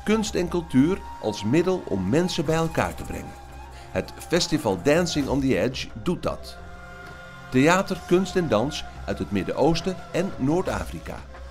kunst en cultuur als middel om mensen bij elkaar te brengen. Het festival Dancing on the Edge doet dat. Theater, kunst en dans uit het Midden-Oosten en Noord-Afrika.